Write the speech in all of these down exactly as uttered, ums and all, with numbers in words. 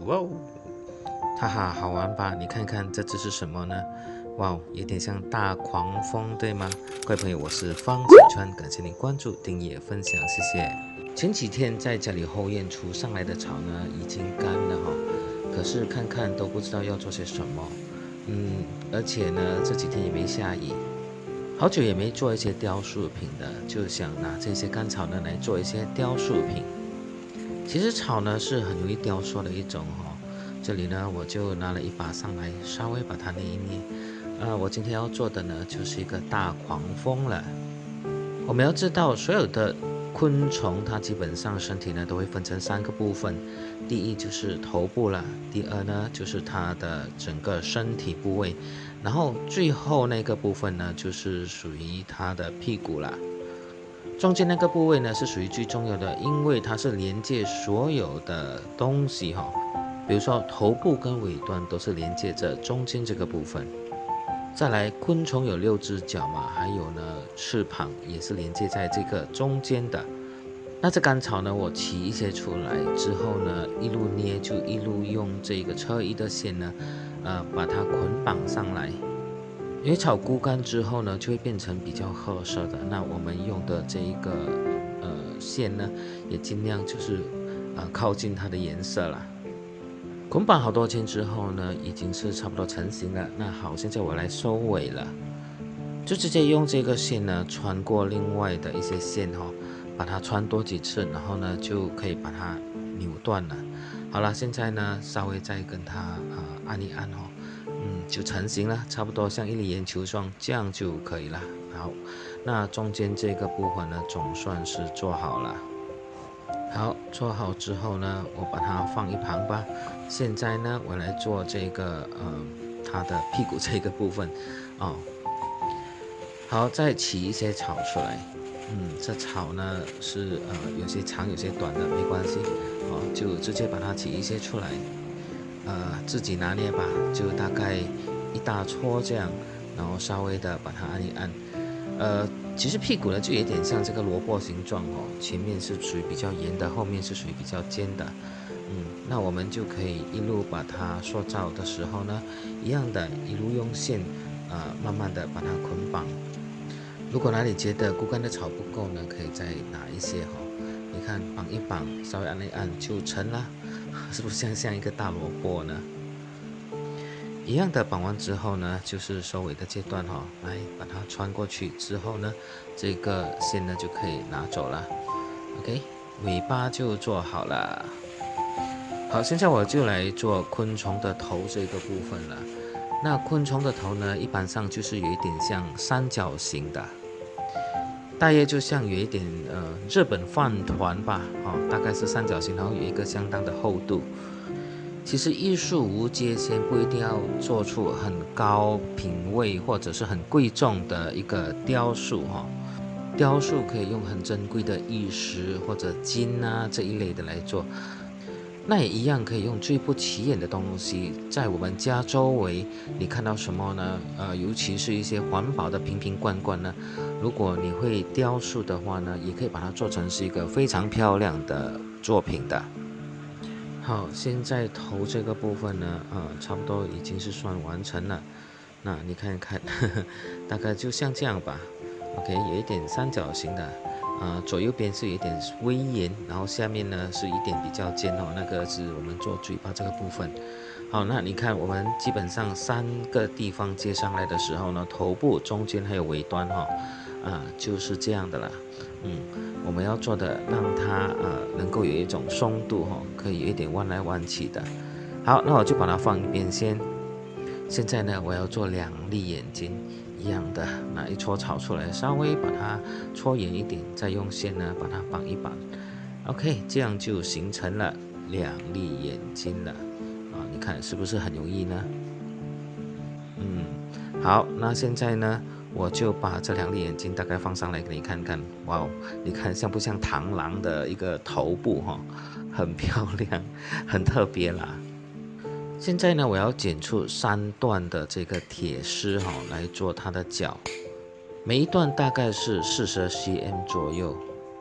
哇哦，哈哈，好玩吧？你看看这只是什么呢？哇哦，有点像大狂风，对吗？各位朋友，我是方启川，感谢您关注、订阅、分享，谢谢。前几天在家里后院除上来的草呢，已经干了哈，可是看看都不知道要做些什么。嗯，而且呢，这几天也没下雨，好久也没做一些雕塑品的，就想拿这些干草呢来做一些雕塑品。其实草呢是很容易雕塑的一种哦，这里呢我就拿了一把上来，稍微把它捏一捏。呃，我今天要做的呢就是一个大狂风了。我们要知道，所有的昆虫它基本上身体呢都会分成三个部分，第一就是头部了，第二呢就是它的整个身体部位，然后最后那个部分呢就是属于它的屁股了。中间那个部位呢是属于最重要的，因为它是连接所有的东西哈，比如说头部跟尾端都是连接着中间这个部分。再来，昆虫有六只脚嘛，还有呢翅膀也是连接在这个中间的。那这干草呢，我起一些出来之后呢，一路捏就一路用这个车衣的线呢，呃，把它捆绑上来。因为草枯干之后呢，就会变成比较褐色的。那我们用的这一个呃线呢，也尽量就是呃靠近它的颜色啦。捆绑好多圈之后呢，已经是差不多成型了。那好，现在我来收尾了，就直接用这个线呢穿过另外的一些线哈、哦，把它穿多几次，然后呢就可以把它扭断了。好了，现在呢稍微再跟它啊、呃、按一按哦。嗯，就成型了，差不多像一粒圆球状，这样就可以了。好，那中间这个部分呢，总算是做好了。好，做好之后呢，我把它放一旁吧。现在呢，我来做这个呃，它的屁股这个部分哦。好，再起一些草出来。嗯，这草呢是呃有些长有些短的，没关系哦，就直接把它起一些出来。呃，自己拿捏吧，就大概一大撮这样，然后稍微的把它按一按。呃，其实屁股呢就有点像这个萝卜形状哦，前面是属于比较圆的，后面是属于比较尖的。嗯，那我们就可以一路把它塑造的时候呢，一样的，一路用线，呃，慢慢的把它捆绑。如果哪里觉得枯干的草不够呢，可以再拿一些哈、哦。你看，绑一绑，稍微按一按就成了。是不是像像一个大萝卜呢？一样的绑完之后呢，就是收尾的阶段哈、哦，来把它穿过去之后呢，这个线呢就可以拿走了。OK， 尾巴就做好了。好，现在我就来做昆虫的头这个部分了。那昆虫的头呢，一般上就是有一点像三角形的，大约就像有一点呃日本饭团吧，哦，大概是三角形，然后有一个相当的厚度。其实艺术无界限，不一定要做出很高品位或者是很贵重的一个雕塑哈、哦。雕塑可以用很珍贵的玉石或者金啊这一类的来做，那也一样可以用最不起眼的东西，在我们家周围你看到什么呢？呃，尤其是一些环保的瓶瓶罐罐呢，如果你会雕塑的话呢，也可以把它做成是一个非常漂亮的作品的。好，现在头这个部分呢，呃，差不多已经是算完成了。那你看看，呵呵，大概就像这样吧。OK，有一点三角形的，呃，左右边是有一点微圆，然后下面呢是一点比较尖哦，那个是我们做嘴巴这个部分。好，那你看我们基本上三个地方接上来的时候呢，头部、中间还有尾端哈、哦，啊，就是这样的了。嗯，我们要做的让它呃能够有一种松度哈、哦，可以有一点弯来弯去的。好，那我就把它放一边先。现在呢，我要做两粒眼睛，一样的拿一撮草出来，稍微把它搓圆一点，再用线呢把它绑一绑。OK，这样就形成了两粒眼睛了。啊，你看是不是很容易呢？嗯，好，那现在呢？我就把这两粒眼睛大概放上来给你看看，哇哦，你看像不像螳螂的一个头部哈、哦，很漂亮，很特别啦。现在呢，我要剪出三段的这个铁丝哈、哦，来做它的脚，每一段大概是四十 cm 左右。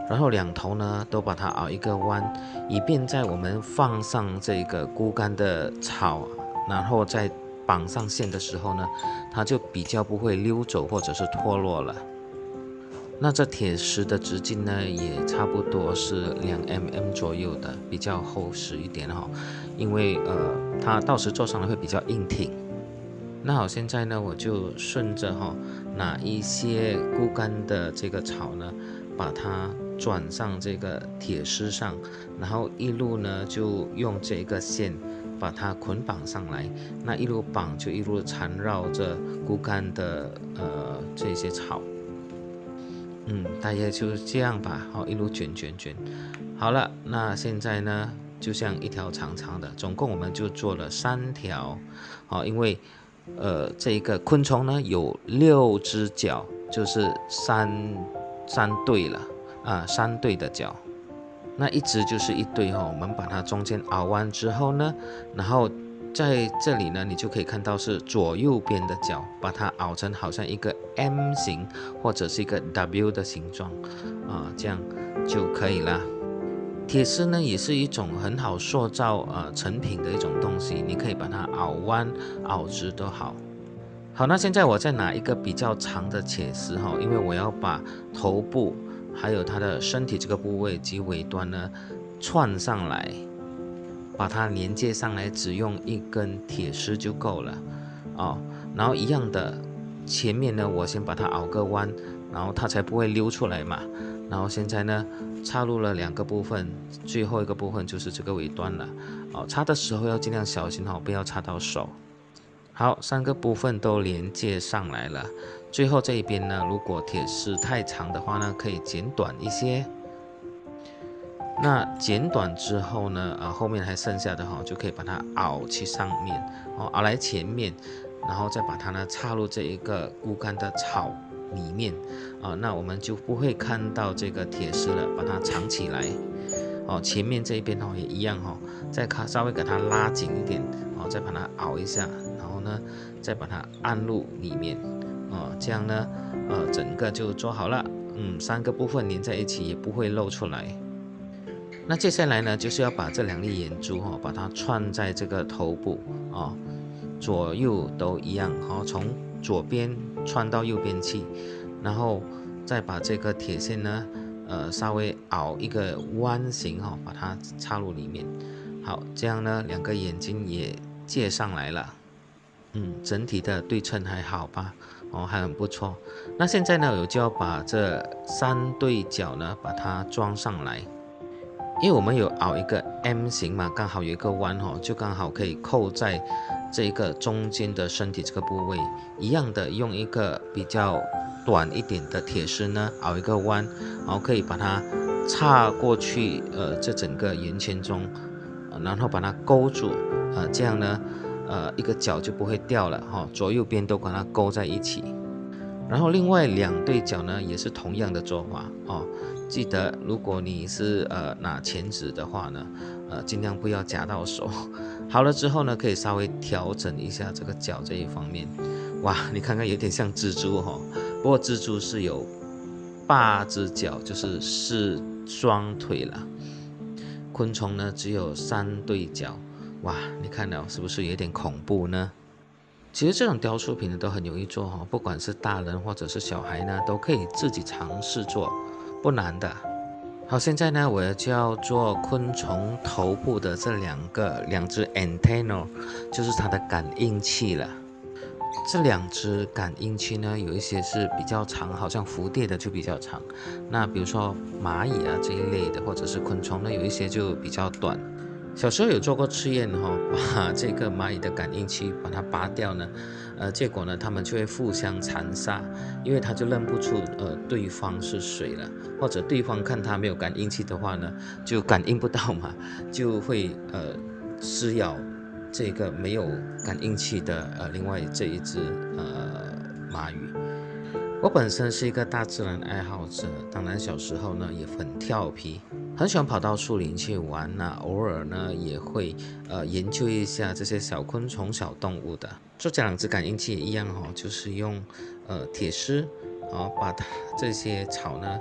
然后两头呢都把它熬一个弯，以便在我们放上这个菇干的草，然后再绑上线的时候呢，它就比较不会溜走或者是脱落了。那这铁丝的直径呢，也差不多是两 mm 左右的，比较厚实一点哈、哦，因为呃，它到时做上来会比较硬挺。那好，现在呢，我就顺着哈、哦，拿一些菇干的这个草呢，把它转上这个铁丝上，然后一路呢就用这个线把它捆绑上来，那一路绑就一路缠绕着菇干的呃这些草。嗯，大约就这样吧，好，一路卷卷卷，好了，那现在呢，就像一条长长的，总共我们就做了三条，好，因为，呃，这一个昆虫呢有六只脚，就是三三对了，啊，三对的脚，那一只就是一对哈、哦，我们把它中间熬完之后呢，然后。在这里呢，你就可以看到是左右边的角，把它熬成好像一个 M 型或者是一个 W 的形状，啊，这样就可以了。铁丝呢，也是一种很好塑造呃成品的一种东西，你可以把它熬弯、熬直都好。好，那现在我再拿一个比较长的铁丝哈，因为我要把头部还有它的身体这个部位及尾端呢串上来。把它连接上来，只用一根铁丝就够了哦。然后一样的，前面呢，我先把它熬个弯，然后它才不会溜出来嘛。然后现在呢，插入了两个部分，最后一个部分就是这个尾端了哦。插的时候要尽量小心哦，不要插到手。好，三个部分都连接上来了。最后这一边呢，如果铁丝太长的话呢，可以剪短一些。那剪短之后呢，啊，后面还剩下的哈，就可以把它熬去上面，哦，熬来前面，然后再把它呢插入这一个菇干的草里面，啊，那我们就不会看到这个铁丝了，把它藏起来，哦，前面这一边哦也一样哈，再看稍微给它拉紧一点，哦，再把它熬一下，然后呢，再把它按入里面，哦，这样呢，呃，整个就做好了，嗯，三个部分连在一起也不会露出来。那接下来呢，就是要把这两粒眼珠哈、哦，把它串在这个头部啊、哦，左右都一样，好、哦，从左边串到右边去，然后再把这个铁线呢，呃，稍微凹一个弯形哈、哦，把它插入里面。好，这样呢，两个眼睛也接上来了，嗯，整体的对称还好吧？哦，还很不错。那现在呢，我就要把这三对角呢，把它装上来。因为我们有凹一个 M 型嘛，刚好有一个弯哦，就刚好可以扣在这个中间的身体这个部位。一样的，用一个比较短一点的铁丝呢，凹一个弯，然后可以把它插过去，呃，这整个圆圈中，呃、然后把它勾住，呃，这样呢，呃，一个角就不会掉了哈、哦，左右边都把它勾在一起。然后另外两对角呢，也是同样的做法哦。记得，如果你是呃拿钳子的话呢，呃尽量不要夹到手。好了之后呢，可以稍微调整一下这个脚这一方面。哇，你看看有点像蜘蛛哈、哦，不过蜘蛛是有八只脚，就是四双腿了。昆虫呢只有三对脚。哇，你看到是不是有点恐怖呢？其实这种雕塑品呢都很容易做哈，不管是大人或者是小孩呢，都可以自己尝试做，不难的。好，现在呢，我就要做昆虫头部的这两个两只 antenna， 就是它的感应器了。这两只感应器呢，有一些是比较长，好像蝴蝶的就比较长。那比如说蚂蚁啊这一类的，或者是昆虫呢，有一些就比较短。小时候有做过试验哈、哦，把这个蚂蚁的感应器把它拔掉呢，呃，结果呢，它们就会互相残杀，因为它就认不出呃对方是谁了，或者对方看它没有感应器的话呢，就感应不到嘛，就会呃撕咬这个没有感应器的呃另外这一只呃蚂蚁。我本身是一个大自然爱好者，当然小时候呢也很调皮，很喜欢跑到树林去玩呐、啊，偶尔呢也会呃研究一下这些小昆虫、小动物的。做这两只感应器也一样哦，就是用呃铁丝啊、哦、把它这些草呢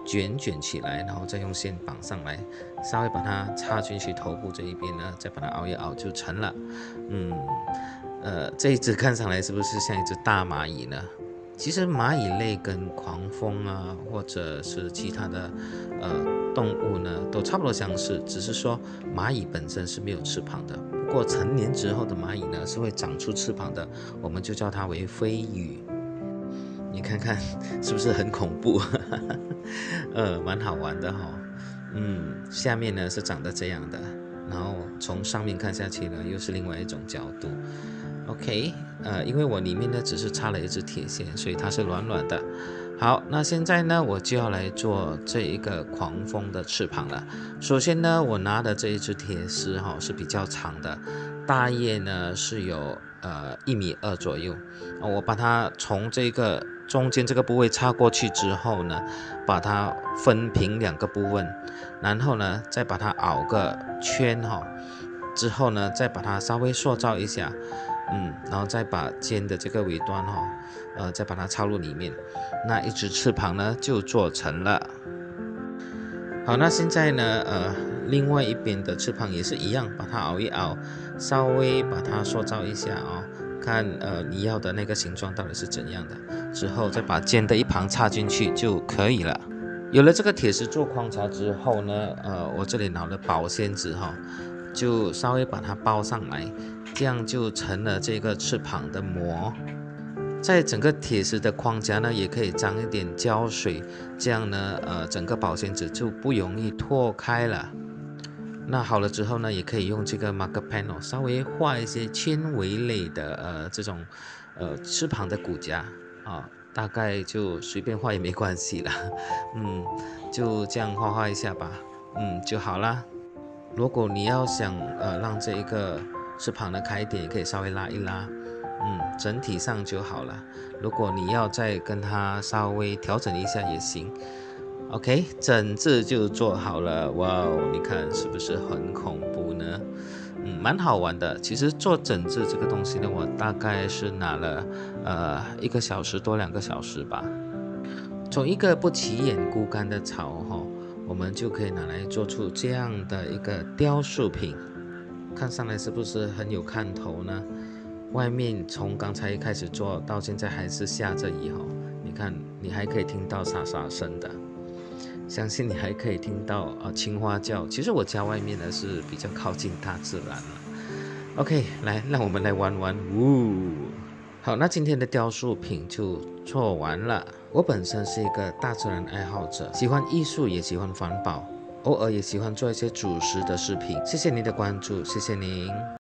卷卷起来，然后再用线绑上来，稍微把它插进去头部这一边呢，再把它熬一熬就成了。嗯，呃，这一只看上来是不是像一只大蚂蚁呢？其实蚂蚁类跟狂蜂啊，或者是其他的呃动物呢，都差不多相似，只是说蚂蚁本身是没有翅膀的。不过成年之后的蚂蚁呢，是会长出翅膀的，我们就叫它为飞羽。你看看是不是很恐怖？呃，蛮好玩的哈、哦。嗯，下面呢是长得这样的，然后从上面看下去呢，又是另外一种角度。OK， 呃，因为我里面呢只是插了一支铁线，所以它是软软的。好，那现在呢我就要来做这一个狂蜂的翅膀了。首先呢，我拿的这一支铁丝哈、哦、是比较长的，大约呢是有呃一米二左右。我把它从这个中间这个部位插过去之后呢，把它分平两个部分，然后呢再把它熬个圈哈、哦，之后呢再把它稍微塑造一下。嗯，然后再把尖的这个尾端哈、哦，呃，再把它插入里面，那一只翅膀呢就做成了。好，那现在呢，呃，另外一边的翅膀也是一样，把它熬一熬，稍微把它塑造一下哦，看呃你要的那个形状到底是怎样的，之后再把尖的一旁插进去就可以了。有了这个铁丝做框槽之后呢，呃，我这里拿了保鲜纸哈、哦，就稍微把它包上来。这样就成了这个翅膀的膜，在整个铁丝的框夹呢，也可以沾一点胶水，这样呢，呃，整个保鲜纸就不容易脱开了。那好了之后呢，也可以用这个 marker pen 哦，稍微画一些纤维类的呃这种呃翅膀的骨架啊，大概就随便画也没关系啦，嗯，就这样画画一下吧，嗯就好啦。如果你要想呃让这一个翅膀的开点，也可以稍微拉一拉，嗯，整体上就好了。如果你要再跟它稍微调整一下也行。OK， 整只就做好了，哇哦，你看是不是很恐怖呢？嗯，蛮好玩的。其实做整只这个东西呢，我大概是拿了呃一个小时多两个小时吧。从一个不起眼枯干的草哈、哦，我们就可以拿来做出这样的一个雕塑品。看上来是不是很有看头呢？外面从刚才开始做到现在还是下着雨哈、哦，你看你还可以听到沙沙声的，相信你还可以听到呃青蛙叫。其实我家外面呢是比较靠近大自然了。OK， 来让我们来玩玩，呜。好，那今天的雕塑品就做完了。我本身是一个大自然爱好者，喜欢艺术，也喜欢环保，偶尔也喜欢做一些主食的视频。谢谢您的关注，谢谢您。